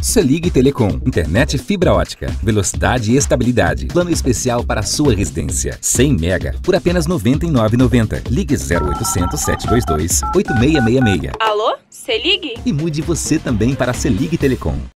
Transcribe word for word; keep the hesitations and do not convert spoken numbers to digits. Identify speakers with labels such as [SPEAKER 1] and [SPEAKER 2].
[SPEAKER 1] Selig Telecom, internet fibra ótica, velocidade e estabilidade. Plano especial para a sua residência. cem mega por apenas noventa e nove reais e noventa centavos. Ligue zero oitocentos, sete dois dois, oito seis seis seis.
[SPEAKER 2] Alô? Selig?
[SPEAKER 1] E mude você também para Selig Telecom.